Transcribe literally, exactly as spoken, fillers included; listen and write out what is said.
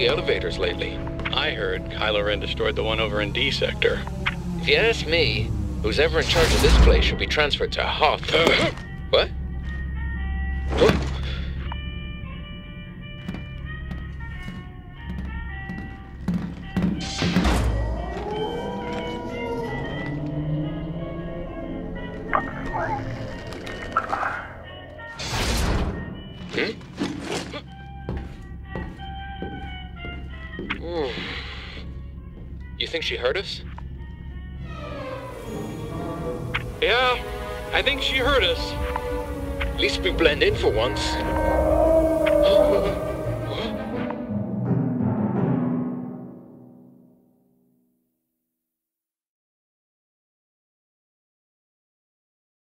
the elevators lately. I heard Kylo Ren destroyed the one over in D sector. If you ask me, who's ever in charge of this place should be transferred to Hoth. Uh, what? What? Hmm? You think she heard us? Yeah, I think she heard us. At least we blend in for once.